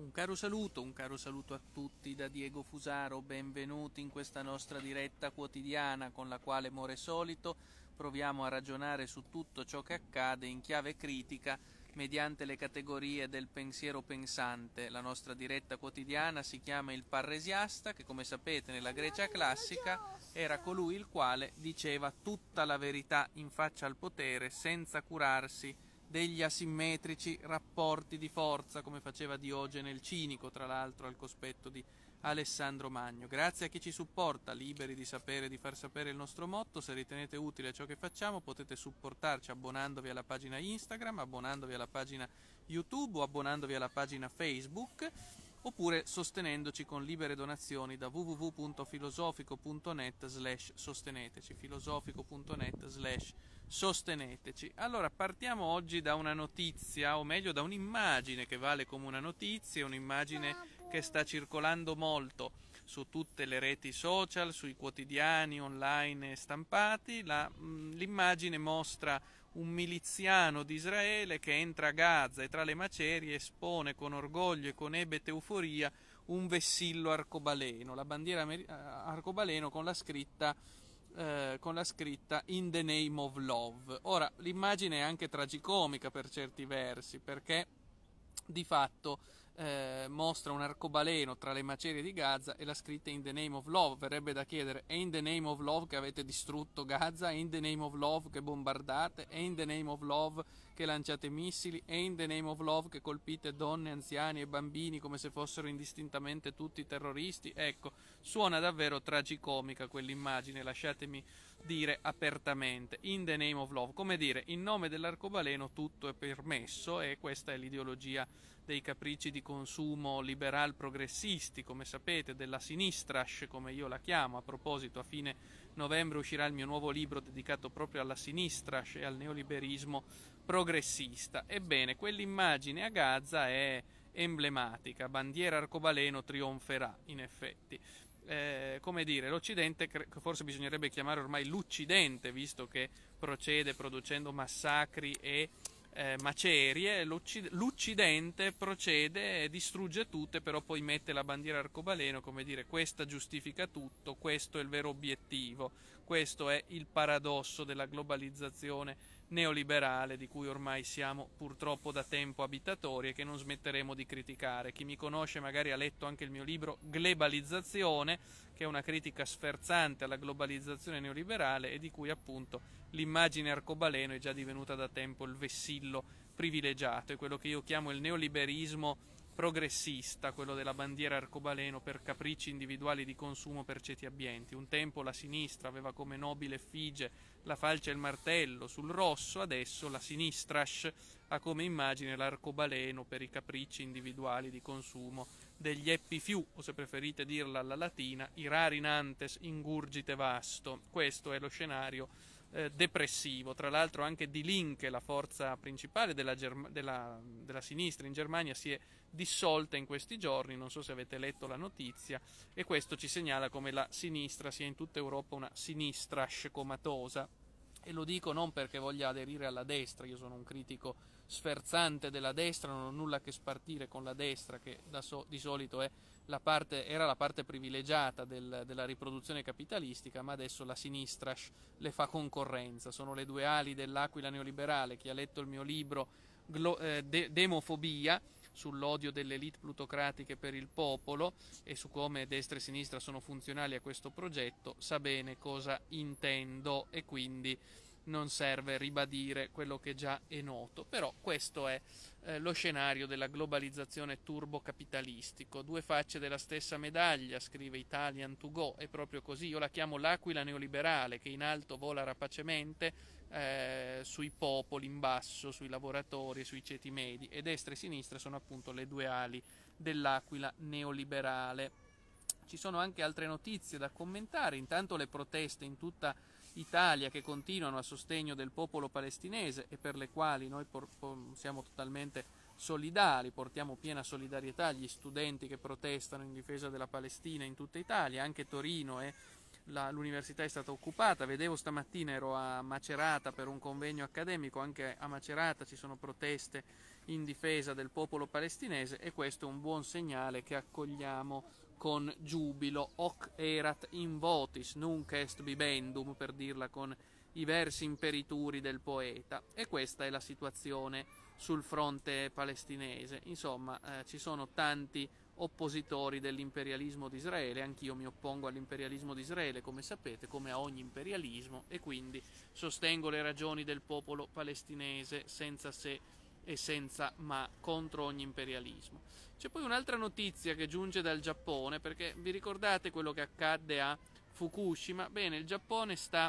Un caro saluto a tutti da Diego Fusaro, benvenuti in questa nostra diretta quotidiana con la quale, more solito, proviamo a ragionare su tutto ciò che accade in chiave critica mediante le categorie del pensiero pensante. La nostra diretta quotidiana si chiama il Parresiasta, che come sapete nella Grecia classica era colui il quale diceva tutta la verità in faccia al potere senza curarsi degli asimmetrici rapporti di forza, come faceva Diogene il Cinico, tra l'altro al cospetto di Alessandro Magno. Grazie a chi ci supporta, liberi di sapere e di far sapere il nostro motto. Se ritenete utile ciò che facciamo potete supportarci abbonandovi alla pagina Instagram, abbonandovi alla pagina YouTube o abbonandovi alla pagina Facebook, oppure sostenendoci con libere donazioni da www.filosofico.net/sosteneteci, filosofico.net/sosteneteci. Allora, partiamo oggi da una notizia, o meglio da un'immagine che vale come una notizia, un'immagine che sta circolando molto su tutte le reti social, sui quotidiani online stampati. L'immagine mostra un miliziano di Israele che entra a Gaza e tra le macerie espone con orgoglio e con ebete euforia un vessillo arcobaleno, la bandiera arcobaleno con la scritta In the Name of Love. Ora, l'immagine è anche tragicomica per certi versi, perché di fatto mostra un arcobaleno tra le macerie di Gaza e la scritta In the Name of Love. Verrebbe da chiedere: è in the name of love che avete distrutto Gaza? È in the name of love che bombardate? È in the name of love che lanciate missili? È in the name of love che colpite donne, anziani e bambini come se fossero indistintamente tutti terroristi? Ecco, suona davvero tragicomica quell'immagine, lasciatemi dire apertamente. In the name of love, come dire, in nome dell'arcobaleno tutto è permesso, e questa è l'ideologia dei capricci di consumo liberal progressisti, come sapete, della sinistrash, come io la chiamo. A proposito, a fine novembre uscirà il mio nuovo libro dedicato proprio alla sinistrash e al neoliberismo progressista. Ebbene, quell'immagine a Gaza è emblematica: bandiera arcobaleno trionferà, in effetti. Come dire, l'Occidente, forse bisognerebbe chiamare ormai l'Uccidente, visto che procede producendo massacri e macerie. L'Uccidente procede e distrugge tutte, però poi mette la bandiera arcobaleno, come dire, questa giustifica tutto, questo è il vero obiettivo, questo è il paradosso della globalizzazione neoliberale di cui ormai siamo purtroppo da tempo abitatori e che non smetteremo di criticare. Chi mi conosce magari ha letto anche il mio libro Globalizzazione, che è una critica sferzante alla globalizzazione neoliberale e di cui appunto l'immagine arcobaleno è già divenuta da tempo il vessillo privilegiato. È quello che io chiamo il neoliberismo progressista, quello della bandiera arcobaleno per capricci individuali di consumo per ceti abbienti. Un tempo la sinistra aveva come nobile effigie la falce e il martello sul rosso, adesso la sinistrash ha come immagine l'arcobaleno per i capricci individuali di consumo degli eppifiù, o se preferite dirla alla latina, i rari nantes ingurgite vasto. Questo è lo scenario depressivo. Tra l'altro anche Die Linke, la forza principale della sinistra in Germania, si è dissolta in questi giorni, non so se avete letto la notizia, e questo ci segnala come la sinistra sia in tutta Europa una sinistrash comatosa. E lo dico non perché voglia aderire alla destra, io sono un critico sferzante della destra, non ho nulla a che spartire con la destra, che di solito era la parte privilegiata della riproduzione capitalistica, ma adesso la sinistrash le fa concorrenza. Sono le due ali dell'aquila neoliberale. Chi ha letto il mio libro Demofobia, sull'odio delle elite plutocratiche per il popolo e su come destra e sinistra sono funzionali a questo progetto, sa bene cosa intendo, e quindi non serve ribadire quello che già è noto. Però questo è lo scenario della globalizzazione turbocapitalistico. Due facce della stessa medaglia, scrive Italian to Go, è proprio così. Io la chiamo l'aquila neoliberale, che in alto vola rapacemente sui popoli, in basso sui lavoratori e sui ceti medi, e destra e sinistra sono appunto le due ali dell'aquila neoliberale. Ci sono anche altre notizie da commentare. Intanto le proteste in tutta Italia che continuano a sostegno del popolo palestinese e per le quali noi siamo totalmente solidali, portiamo piena solidarietà agli studenti che protestano in difesa della Palestina in tutta Italia. Anche Torino è l'università è stata occupata. Vedevo stamattina, ero a Macerata per un convegno accademico, anche a Macerata ci sono proteste in difesa del popolo palestinese, e questo è un buon segnale che accogliamo con giubilo. Hoc erat in votis, nunc est bibendum, per dirla con i versi imperituri del poeta. E questa è la situazione sul fronte palestinese. Insomma, ci sono tanti oppositori dell'imperialismo di Israele. Anch'io mi oppongo all'imperialismo di Israele, come sapete, come a ogni imperialismo, e quindi sostengo le ragioni del popolo palestinese senza se e senza ma, contro ogni imperialismo. C'è poi un'altra notizia che giunge dal Giappone, perché vi ricordate quello che accadde a Fukushima? Bene, il Giappone sta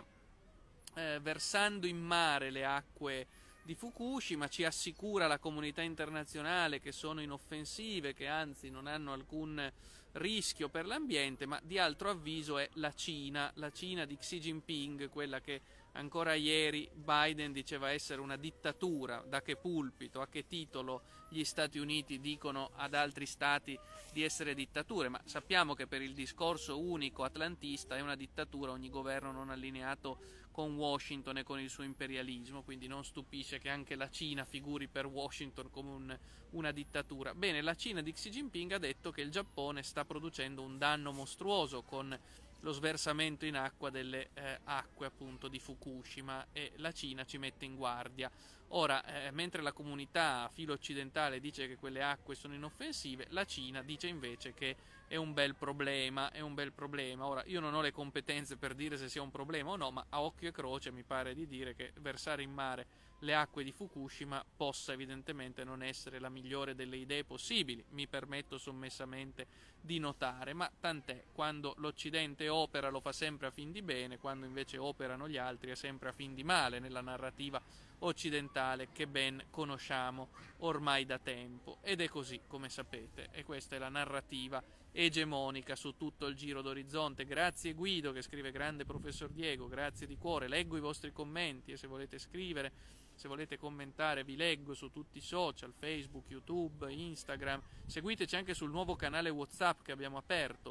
versando in mare le acque di Fukushima, ci assicura la comunità internazionale che sono inoffensive, che anzi non hanno alcun rischio per l'ambiente, ma di altro avviso è la Cina di Xi Jinping, quella che ancora ieri Biden diceva essere una dittatura. Da che pulpito, a che titolo gli Stati Uniti dicono ad altri stati di essere dittature? Ma sappiamo che per il discorso unico atlantista è una dittatura ogni governo non allineato con Washington e con il suo imperialismo, quindi non stupisce che anche la Cina figuri per Washington come una dittatura. Bene, la Cina di Xi Jinping ha detto che il Giappone sta producendo un danno mostruoso con lo sversamento in acqua delle acque appunto di Fukushima, e la Cina ci mette in guardia. Ora, mentre la comunità filo-occidentale dice che quelle acque sono inoffensive, la Cina dice invece che è un bel problema, è un bel problema. Ora, io non ho le competenze per dire se sia un problema o no, ma a occhio e croce mi pare di dire che versare in mare le acque di Fukushima possa evidentemente non essere la migliore delle idee possibili, mi permetto sommessamente di notare, ma tant'è. Quando l'Occidente opera lo fa sempre a fin di bene, quando invece operano gli altri è sempre a fin di male nella narrativa occidentale che ben conosciamo ormai da tempo. Ed è così, come sapete, e questa è la narrativa egemonica su tutto il giro d'orizzonte. Grazie Guido che scrive: grande professor Diego, grazie di cuore, leggo i vostri commenti, e se volete scrivere, se volete commentare, vi leggo su tutti i social, Facebook, YouTube, Instagram. Seguiteci anche sul nuovo canale WhatsApp che abbiamo aperto,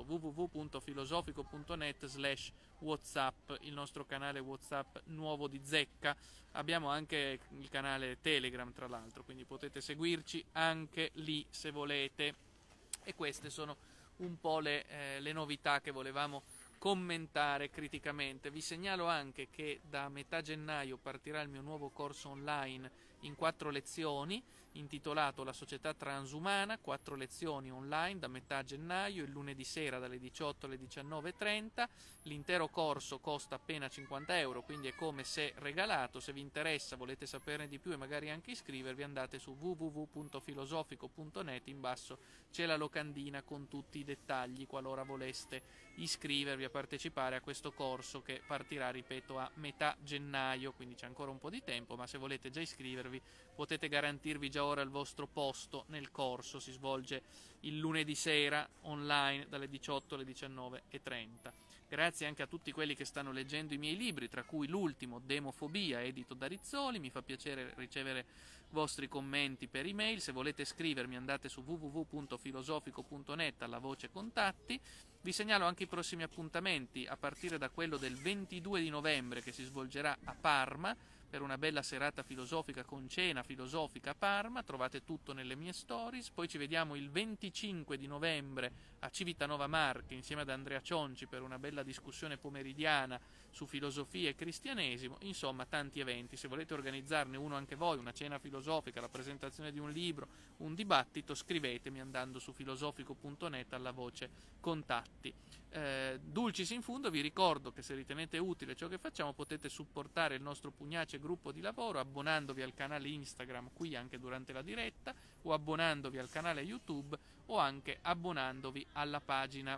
www.filosofico.net/WhatsApp, il nostro canale WhatsApp nuovo di zecca. Abbiamo anche il canale Telegram, tra l'altro, quindi potete seguirci anche lì se volete. E queste sono un po' le novità che volevamo commentare criticamente. Vi segnalo anche che da metà gennaio partirà il mio nuovo corso online in 4 lezioni intitolato La società transumana, 4 lezioni online da metà gennaio, il lunedì sera dalle 18 alle 19:30. L'intero corso costa appena 50 euro, quindi è come se regalato. Se vi interessa, volete saperne di più e magari anche iscrivervi, andate su www.filosofico.net, in basso c'è la locandina con tutti i dettagli qualora voleste iscrivervi a partecipare a questo corso che partirà, ripeto, a metà gennaio, quindi c'è ancora un po' di tempo, ma se volete già iscrivervi potete garantirvi già ora il vostro posto nel corso. Si svolge il lunedì sera online dalle 18 alle 19:30. Grazie anche a tutti quelli che stanno leggendo i miei libri, tra cui l'ultimo, Demofobia, edito da Rizzoli. Mi fa piacere ricevere vostri commenti per email. Se volete scrivermi andate su www.filosofico.net alla voce contatti. Vi segnalo anche i prossimi appuntamenti, a partire da quello del 22 di novembre che si svolgerà a Parma per una bella serata filosofica con cena filosofica a Parma. Trovate tutto nelle mie stories. Poi ci vediamo il 25 di novembre a Civitanova Marche insieme ad Andrea Cionci per una bella discussione pomeridiana su filosofia e cristianesimo. Insomma, tanti eventi. Se volete organizzarne uno anche voi, una cena filosofica, la presentazione di un libro, un dibattito, scrivetemi andando su filosofico.net alla voce contatti. Dulcis in fundo, vi ricordo che se ritenete utile ciò che facciamo potete supportare il nostro pugnace gruppo di lavoro abbonandovi al canale Instagram qui anche durante la diretta, o abbonandovi al canale YouTube, o anche abbonandovi alla pagina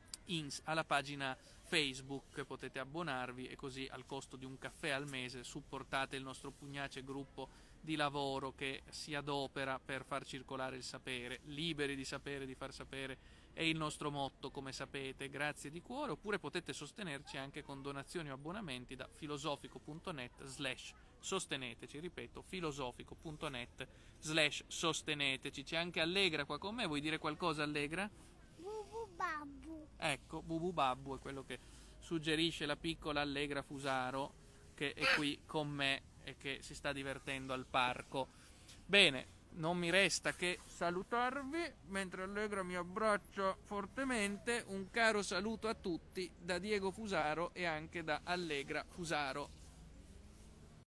Facebook. Potete abbonarvi e così al costo di un caffè al mese supportate il nostro pugnace gruppo di lavoro che si adopera per far circolare il sapere. Liberi di sapere, di far sapere è il nostro motto, come sapete. Grazie di cuore. Oppure potete sostenerci anche con donazioni o abbonamenti da filosofico.net/sosteneteci. Ripeto, filosofico.net/sosteneteci. C'è anche Allegra qua con me. Vuoi dire qualcosa, Allegra? Bubu babbu. Ecco, Bubu Babbu è quello che suggerisce la piccola Allegra Fusaro, che è qui con me e che si sta divertendo al parco. Bene, non mi resta che salutarvi mentre Allegra mi abbraccia fortemente. Un caro saluto a tutti da Diego Fusaro e anche da Allegra Fusaro.